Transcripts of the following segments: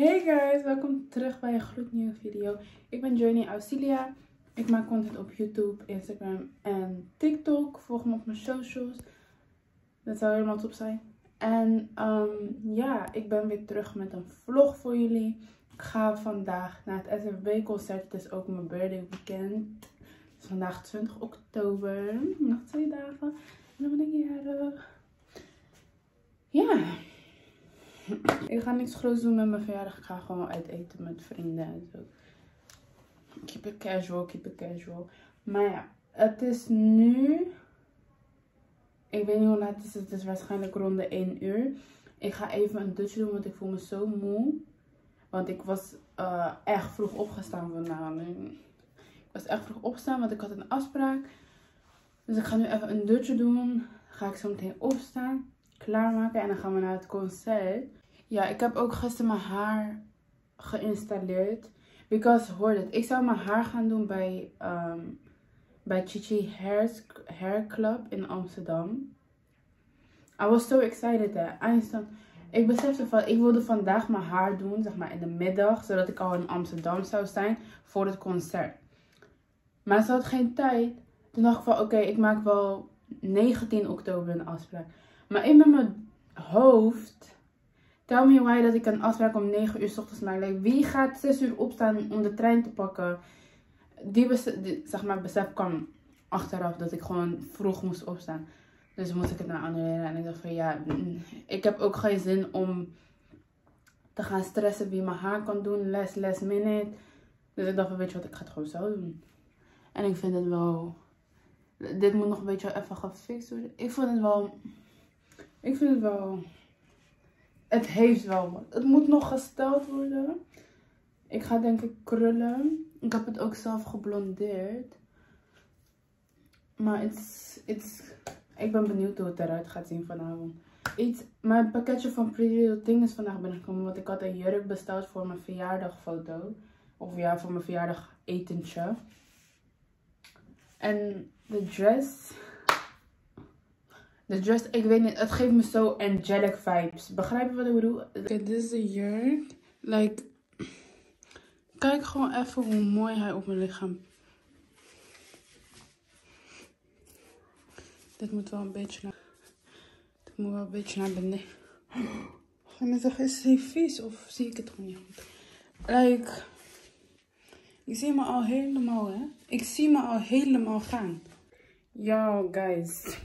Hey guys, welkom terug bij een gloednieuwe video. Ik ben Journey Auxilia. Ik maak content op YouTube, Instagram en TikTok. Volg me op mijn socials. Dat zou helemaal top zijn. En ja, ik ben weer terug met een vlog voor jullie. Ik ga vandaag naar het SFB concert. Het is ook mijn birthday weekend. Het is vandaag 20 oktober. Nog 2 dagen. En dan ben ik jarig. Ja. Ik ga niks groots doen met mijn verjaardag. Ik ga gewoon uit eten met vrienden en zo. Keep it casual, keep it casual. Maar ja, het is nu... Ik weet niet hoe laat het is. Het is waarschijnlijk rond de 1 uur. Ik ga even een dutje doen, want ik voel me zo moe. Want ik was echt vroeg opgestaan vandaag. Ik was echt vroeg opgestaan, want ik had een afspraak. Dus ik ga nu even een dutje doen. Dan ga ik zo meteen opstaan, klaarmaken en dan gaan we naar het concert. Ja, ik heb ook gisteren mijn haar geïnstalleerd. Because, hoor dit, ik zou mijn haar gaan doen bij Chichi Hair Club in Amsterdam. I was so excited hè. Eindstand. Ik besefte van, ik wilde vandaag mijn haar doen, zeg maar in de middag. Zodat ik al in Amsterdam zou zijn voor het concert. Maar ze had geen tijd. Toen dacht ik van, oké, ik maak wel 19 oktober een afspraak. Maar in mijn hoofd... Tell me why dat ik een afspraak om 9 uur 's ochtends maak. Like, wie gaat 6 uur opstaan om de trein te pakken? Die besef kwam achteraf dat ik gewoon vroeg moest opstaan. Dus moest ik het nou annuleren. En ik dacht van ja, ik heb ook geen zin om te gaan stressen wie mijn haar kan doen. Last minute. Dus ik dacht van weet je wat, ik ga het gewoon zo doen. En ik vind het wel... Dit moet nog een beetje even gefixt worden. Ik vind het wel... Het heeft wel wat. Het moet nog gesteld worden. Ik ga denk ik krullen. Ik heb het ook zelf geblondeerd. Maar ik ben benieuwd hoe het eruit gaat zien vanavond. Mijn pakketje van Pretty Little Thing is vandaag binnengekomen. Want ik had een jurk besteld voor mijn verjaardagfoto. Of ja, voor mijn verjaardag etentje. En de dress, ik weet niet, het geeft me zo angelic vibes. Begrijp je wat ik bedoel? Oké, dit is de jurk. Like, kijk gewoon even hoe mooi hij op mijn lichaam. Dit moet wel een beetje naar beneden. Ga me zeggen, is hij vies of zie ik het gewoon niet goed? Like, ik zie me al helemaal, hè. Ik zie me al helemaal gaan. Yo, guys.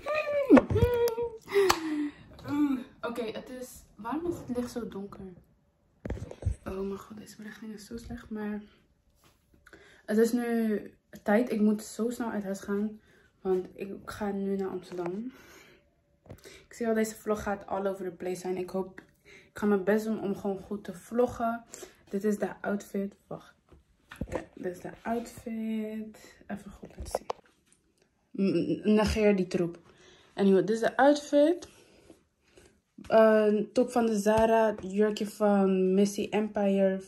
Oké, het is... Waarom is het licht zo donker? Oh mijn god, deze belichting is zo slecht. Maar het is nu tijd. Ik moet zo snel uit huis gaan. Want ik ga nu naar Amsterdam. Ik zie al, deze vlog gaat all over the place zijn. Ik ga mijn best doen om gewoon goed te vloggen. Dit is de outfit. Wacht. Ja, dit is de outfit. Even goed laten zien. Negeer die troep. Anyway, dit is de outfit. Top van de Zara. Jurkje van Missy Empire.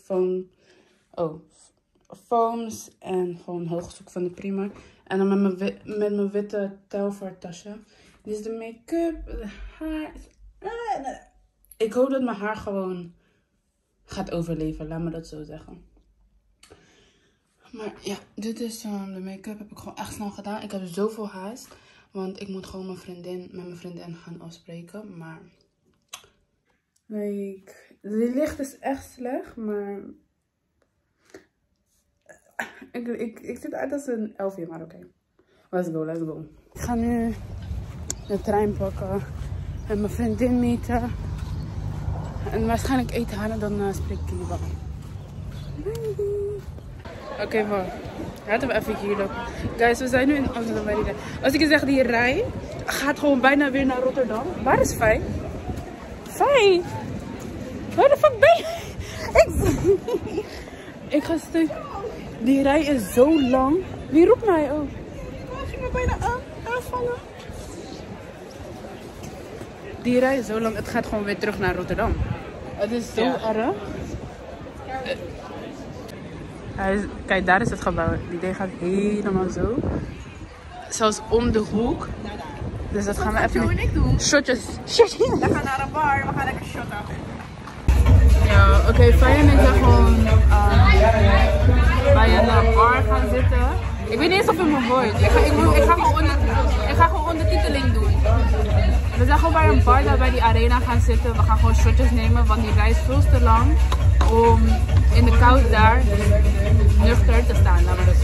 Foams. En gewoon hoogzoek van de Prima. En dan met mijn witte Telford tasje. Dit is de make-up. De haar. Ik hoop dat mijn haar gewoon gaat overleven. Laat me dat zo zeggen. Maar ja, dit is de make-up. Heb ik gewoon echt snel gedaan. Ik heb zoveel haast. Want ik moet gewoon met mijn vriendin gaan afspreken. Maar... Like, de licht is echt slecht. Maar... Ik zit uit als een elfje. Maar oké. Let's go, let's go. Ik ga nu de trein pakken. En mijn vriendin meten. En waarschijnlijk eten haar en dan spreek ik jullie wel. Oké, wacht. Laten we even hier lopen. Guys, we zijn nu in Amsterdam. Als ik je zeg, die rij gaat gewoon bijna weer naar Rotterdam. Waar is Fijn? Fijn! Waar de fuck ben je? Ik ga stuk. Die rij is zo lang. Wie roept mij? Oh. Ik ging me bijna aanvallen. Die rij is zo lang. Het gaat gewoon weer terug naar Rotterdam. Het is zo erg. Kijk, daar is het gebouw. Die ding gaat helemaal zo. Zelfs om de hoek. Dus dat gaan we even doen. Shotjes. We gaan naar een bar. We gaan lekker shotten. Ja, oké, Faya en ik zijn gewoon bij een bar gaan zitten. Ik weet niet eens of het me wordt. Ik ga gewoon ondertiteling doen. We zijn gewoon bij een bar daar bij die arena gaan zitten. We gaan gewoon shotjes nemen, want die reis is veel te lang om in de kou daar nuchter te staan. Laten we dat zo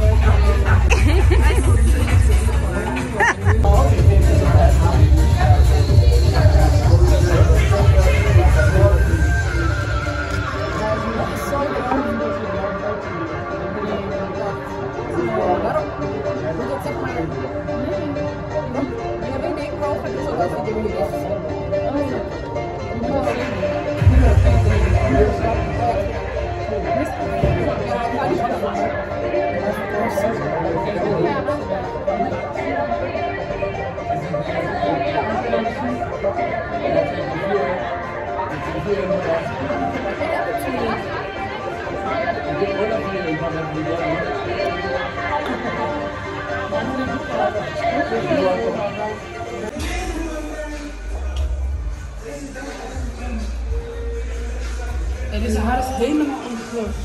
Deze haar is helemaal ontploft.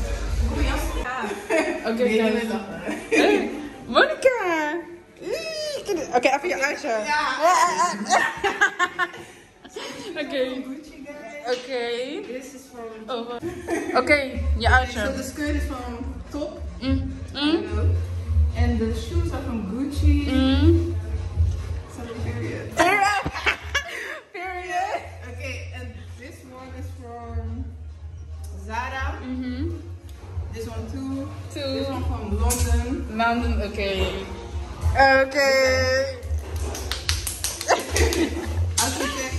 Oké, guys. Monica! Oké, even je uitje. Oké. This is from... Oké, je uitje. So the skirt is from Top. And the shoes are from Gucci. So period. Period. Okay, and this one is from Zara. This one too. This one from London. London, oké. Architect.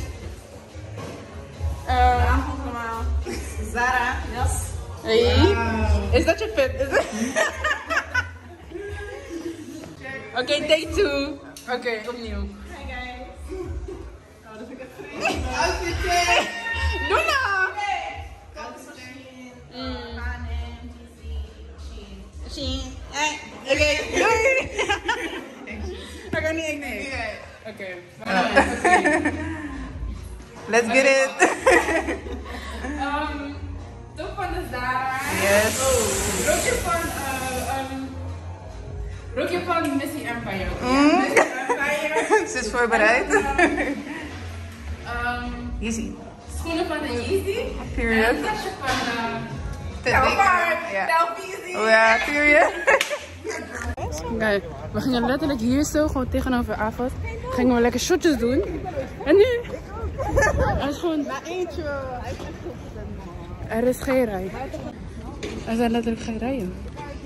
Zara. Yes. Hey. Is dat je fit? Oké, take 2. Oké, opnieuw. Hi guys. Oh, dat vind ik echt vreemd. Outfit check. Doe nou! Oké, doei! Oké, nee. Oké. Let's get it. Top van de Zara. Yes. Rokje van Missy Empire. Ze is voorbereid. Easy. Schoenen van de Yeezy. Period. En een tasje van Telfeezy. Oh ja, period. Kijk, we gingen letterlijk hier zo, gewoon tegenover Avot. Gingen we lekker shotjes doen. En nu? Er is gewoon... Er is geen rij. Er zijn letterlijk geen rijen.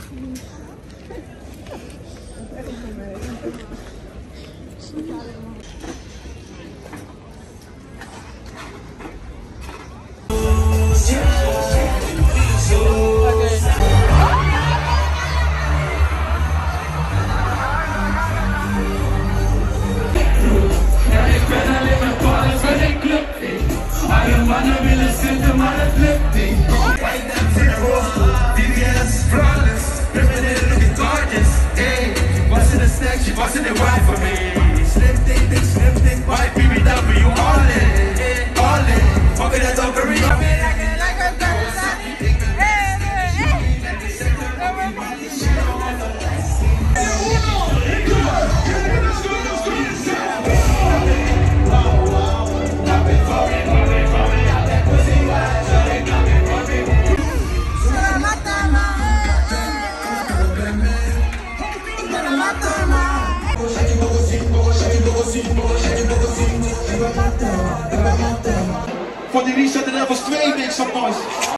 Voor die reset en dat was 2 weken zo mooi.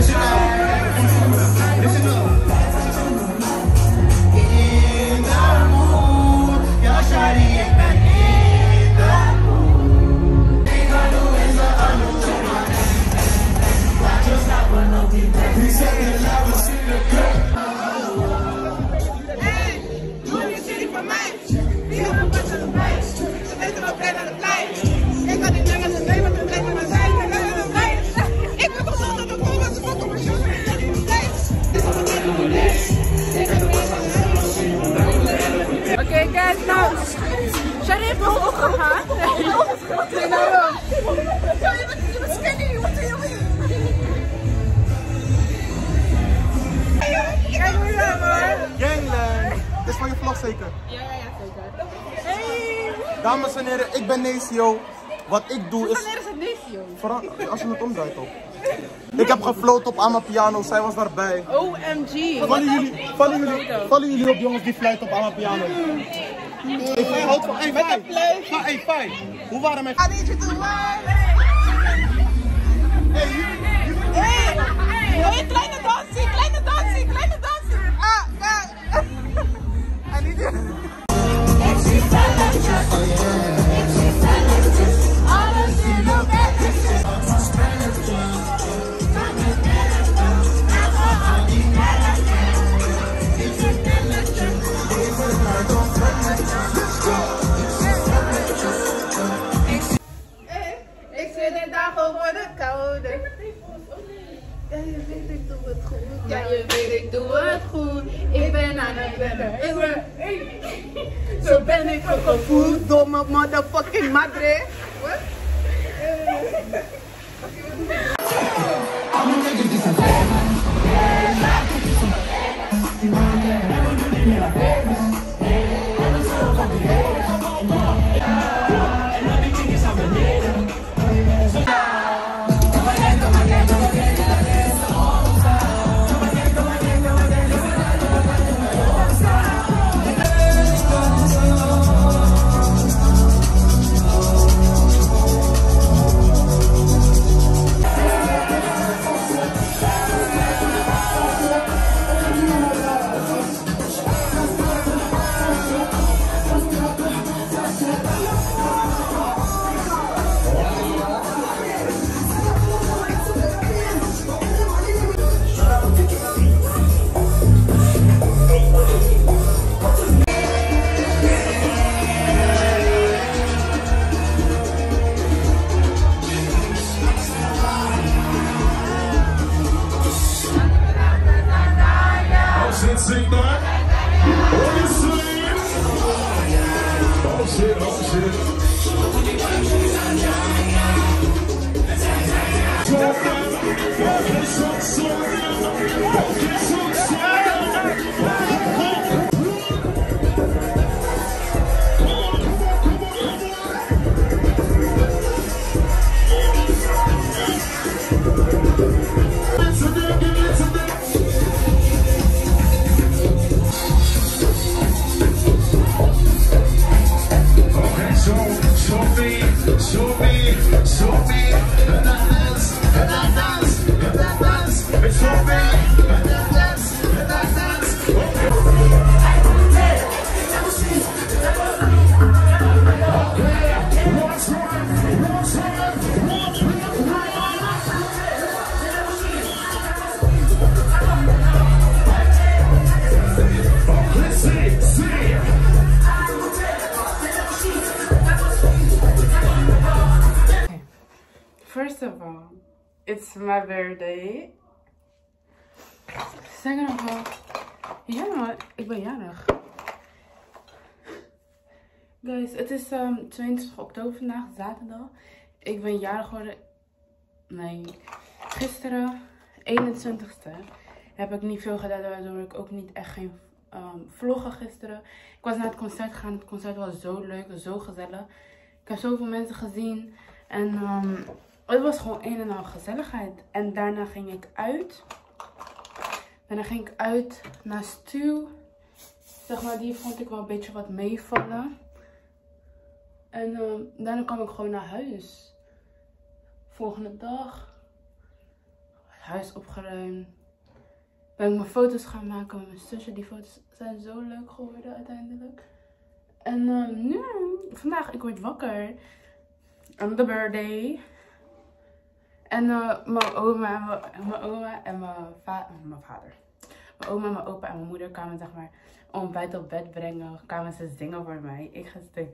Oké, kijk nou. Sharif is opgegaan. Nee, nou. Je bent skinny, wat doe je? van je vlog zeker? Ja, zeker. Hey! Dames en heren, ik ben Necio. Wat ik doe is... Wanneer is het Necio? Als je het omdraait ook. Ik heb gefloten op Amapiano, zij was daarbij. OMG. Vallen jullie op jongens die fluiten op Amapiano? Ik houd van... Hey, Fai. Hoe waren mijn... I need you to love. Hey, kleine dansie. Ah, ja. I need you. Ik zit de dag over de koude. Ja, je weet ik doe het goed. Ja, je weet ik doe het goed. Ik ben aan het rennen. Zo ben ik opgevoed door mijn motherfucking madre. Wat? First of all, it's my birthday. Second of all, ja, ik ben jarig. Guys, het is 22 oktober vandaag, zaterdag. Ik ben jarig geworden. Nee, gisteren, 21ste, heb ik niet veel gedaan, waardoor ik ook niet echt geen vloggen gisteren. Ik was naar het concert gegaan. Het concert was zo leuk, zo gezellig. Ik heb zoveel mensen gezien. En het was gewoon een en al gezelligheid. En daarna ging ik uit. Daarna ging ik uit naar Stu. Zeg maar, die vond ik wel een beetje wat meevallen. En daarna kwam ik gewoon naar huis. Volgende dag. Het huis opgeruimd. Ben ik mijn foto's gaan maken met mijn zusje. Die foto's zijn zo leuk geworden uiteindelijk. En nu, vandaag, ik word wakker. On the birthday. En mijn oma en mijn vader. Mijn oma, mijn opa en mijn moeder kwamen zeg maar ontbijt op bed brengen. Kwamen ze zingen voor mij. Ik ga stuk.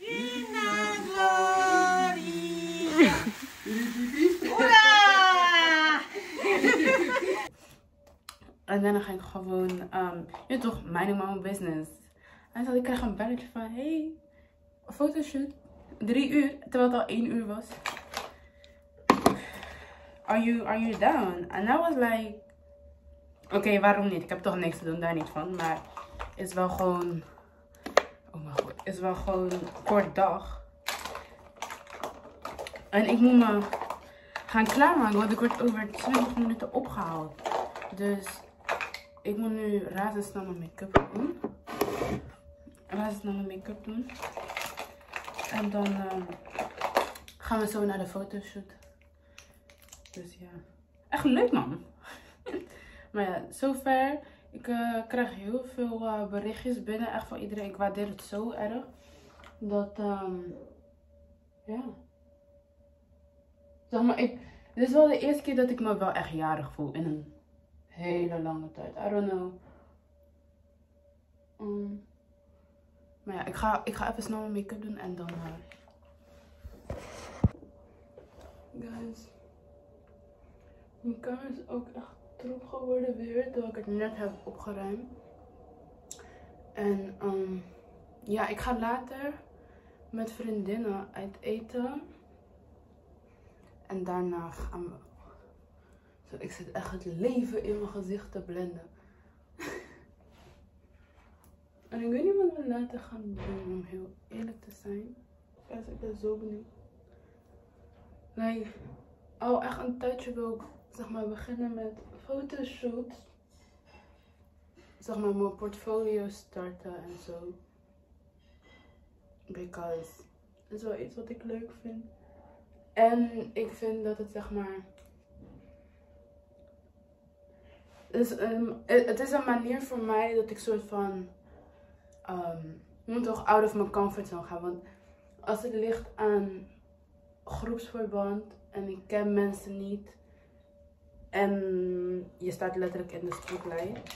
En daarna ga ik gewoon, je toch, minding my own business. En toen ik kreeg een belletje van, hey, fotoshoot. 3 uur, terwijl het al 1 uur was. Are you down? En I was like, oké, waarom niet? Ik heb toch niks te doen, daar niet van. Maar is wel gewoon... Oh mijn god, is wel gewoon een kort dag. En ik moet me gaan klaarmaken, want ik word over 20 minuten opgehaald. Dus ik moet nu razendsnel mijn make-up doen. En dan gaan we zo naar de fotoshoot. Dus ja, echt leuk man. Maar ja, zover. Ik krijg heel veel berichtjes binnen, echt van iedereen. Ik waardeer het zo erg. Dat, ja. Zeg maar, dit is wel de eerste keer dat ik me wel echt jarig voel in een hele lange tijd. I don't know. Maar ja, ik ga even snel mijn make-up doen en dan... Guys. Mijn kamer is ook echt troep geworden weer, terwijl ik het net heb opgeruimd. En ja, ik ga later met vriendinnen uit eten. En daarna gaan we... Zo, ik zit echt het leven in mijn gezicht te blenden. En ik weet niet wat we later gaan doen, om heel eerlijk te zijn. Ik ben zo benieuwd. Nee, al echt een tijdje wil ik, zeg maar, beginnen met fotoshoots. Zeg maar, mijn portfolio starten en zo. Because het is wel iets wat ik leuk vind. En ik vind dat het, zeg maar... Het is een manier voor mij dat ik soort van... je moet toch out of my comfort zone gaan. Want als het ligt aan groepsverband en ik ken mensen niet. En je staat letterlijk in de spotlight.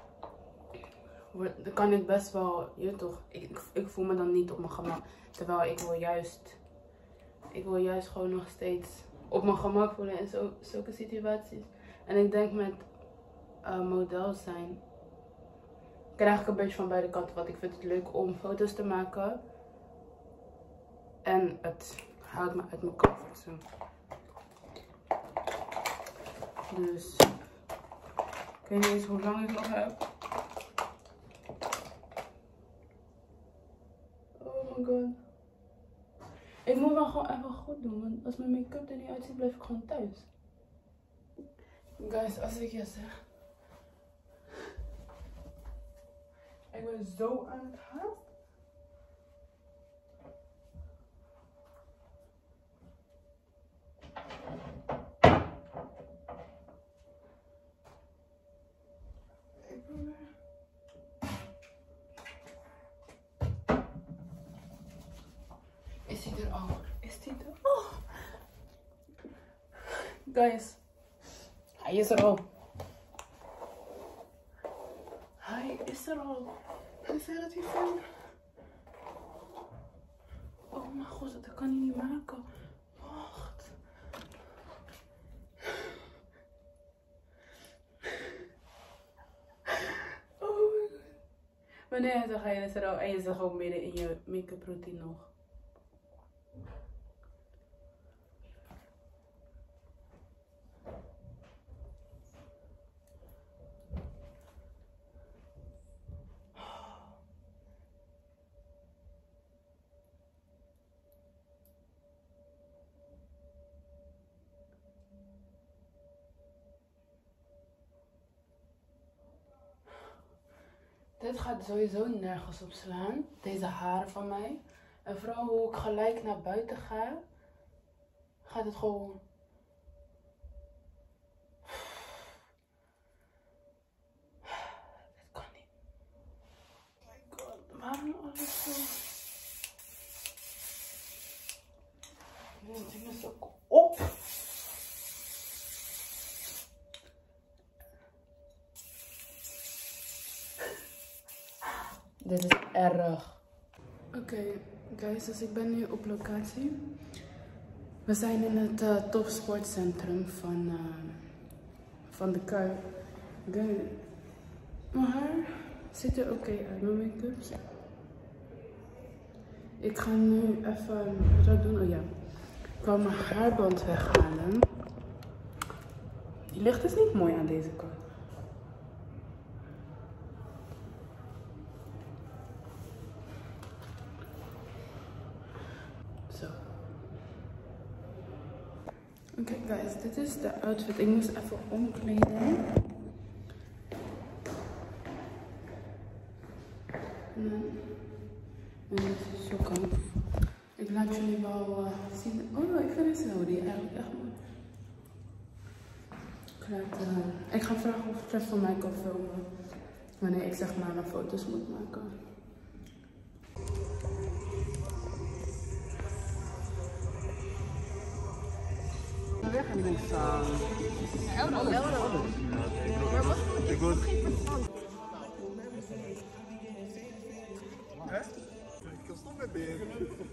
Dan kan ik best wel, je toch, ik voel me dan niet op mijn gemak. Terwijl ik wil juist gewoon nog steeds op mijn gemak voelen in zulke situaties. En ik denk met model zijn, krijg ik een beetje van beide kanten. Want ik vind het leuk om foto's te maken. En het haalt me uit mijn comfortzone. Dus ik weet niet eens hoe lang ik nog heb. Oh my god. Ik moet wel gewoon even goed doen. Want als mijn make-up er niet uitziet, blijf ik gewoon thuis. Guys, als ik je zeg. Ik ben zo aan het haast. Is hij er al? Is hij er al? Guys, hij is er al. Hij is er al. Hij zei dat hij van... Oh mijn god, dat kan hij niet maken. Wacht. Oh my god. Wanneer zag hij het er al? En je zag ook midden in je make-up routine nog. Dit gaat sowieso nergens op slaan, deze haren van mij. En vooral hoe ik gelijk naar buiten ga, gaat het gewoon... Dit kan niet. Oh my god, waarom alles zo... Dit ding is ook op. Dit is erg. Oké, guys, dus ik ben nu op locatie. We zijn in het topsportcentrum van de Kuip. Mijn haar ziet er oké uit, mijn make-up. Ik ga nu even, wat zou ik doen? Oh ja, ik wil mijn haarband weghalen. Die licht is niet mooi aan deze kant. Zo. Oké, guys, dit is de outfit. Ik moest even omkleden. En dit is zo koud. Ik laat jullie wel zien. Oh, ik vind deze hoodie eigenlijk echt mooi. Ik ga vragen of Trev van mij kan filmen. Wanneer ik zeg maar mijn foto's moet maken. Weg en niks aan. Ik wil ik kan stoppen met beheer.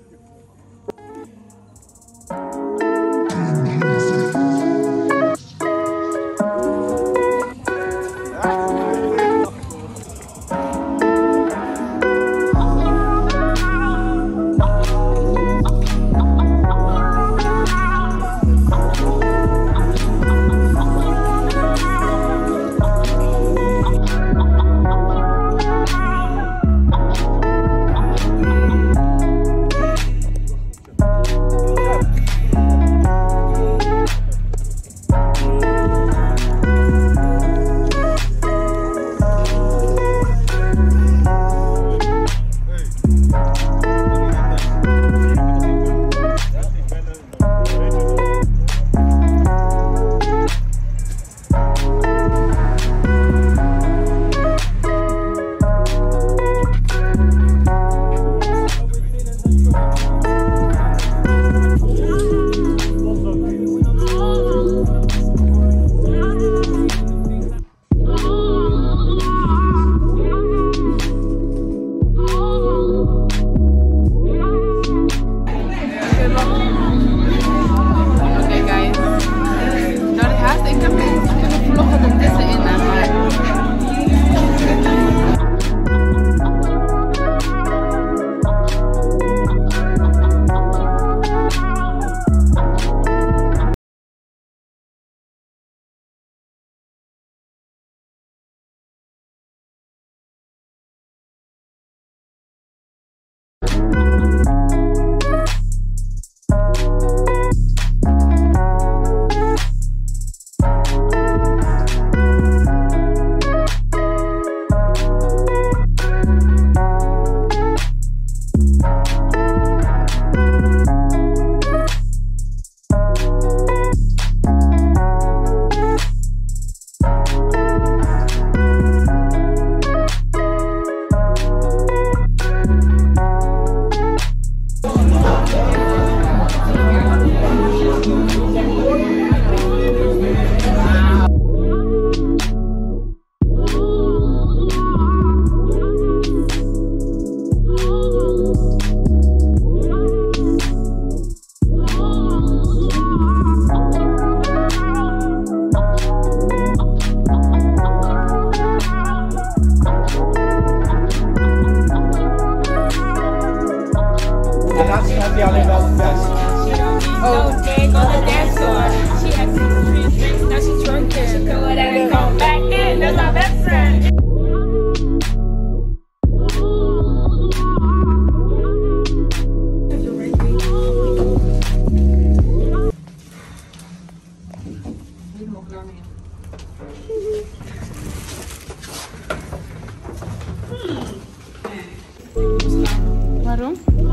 Waarom?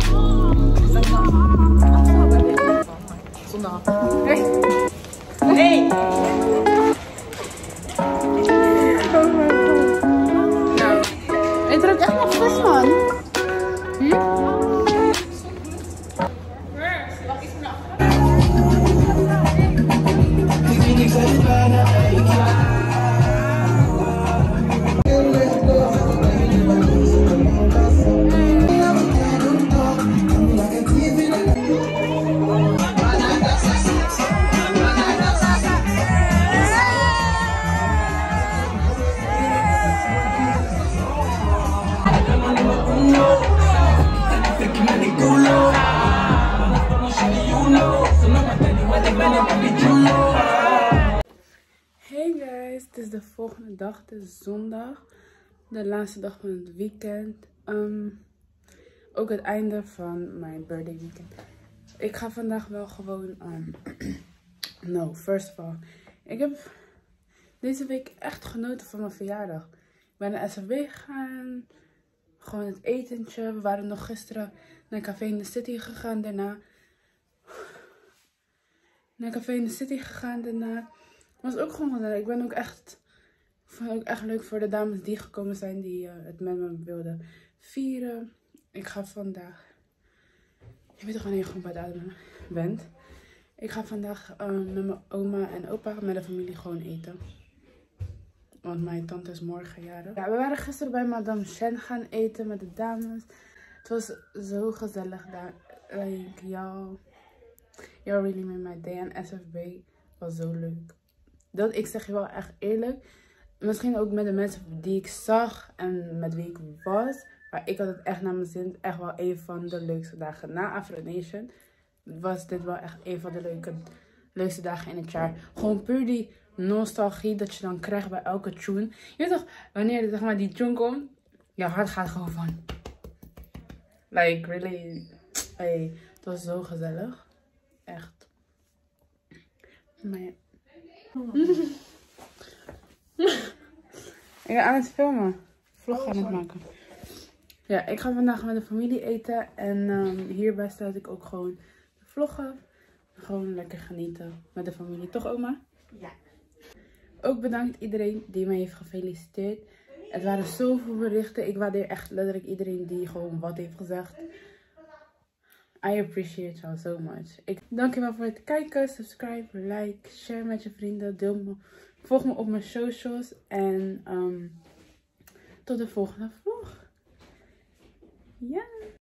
Zondag. Nee! Nou, het ruikt echt nog fris, man. Hey guys, het is de volgende dag, het is zondag. De laatste dag van het weekend. Ook het einde van mijn birthday weekend. Ik ga vandaag wel gewoon... No, first of all. Ik heb deze week echt genoten van mijn verjaardag. Ik ben naar SFB gegaan. Gewoon het etentje. We waren nog gisteren naar Café in the City gegaan daarna. Was ook gewoon gezellig. Ik vond het ook echt leuk voor de dames die gekomen zijn. Die het met me wilden vieren. Ik ga vandaag... Je weet toch wanneer je gewoon bij de ademen bent. Ik ga vandaag met mijn oma en opa met de familie gewoon eten. Want mijn tante is morgen jarig. Ja, we waren gisteren bij Madame Chen gaan eten met de dames. Het was zo gezellig daar. Like, y'all really made my day. En SFB was zo leuk. Ik zeg je wel echt eerlijk. Misschien ook met de mensen die ik zag en met wie ik was. Maar ik had het echt naar mijn zin. Echt wel een van de leukste dagen. Na Afro Nation was dit wel echt een van de leukste dagen in het jaar. Gewoon puur die nostalgie dat je dan krijgt bij elke tune. Je weet toch, wanneer zeg maar, die tune komt, je hart gaat gewoon van. Like, really. Hey, het was zo gezellig. Echt. Maar ja. Ik ben aan het filmen. Vlog aan het maken. Ja, ik ga vandaag met de familie eten. En hierbij sluit ik ook gewoon de vlog af. Gewoon lekker genieten met de familie. Toch, oma? Ja. Ook bedankt iedereen die mij heeft gefeliciteerd. Het waren zoveel berichten. Ik waardeer echt letterlijk iedereen die gewoon wat heeft gezegd. I appreciate you so much. Dankjewel voor het kijken. Subscribe, like, share met je vrienden. Deel me. Volg me op mijn socials. En tot de volgende vlog. Ja.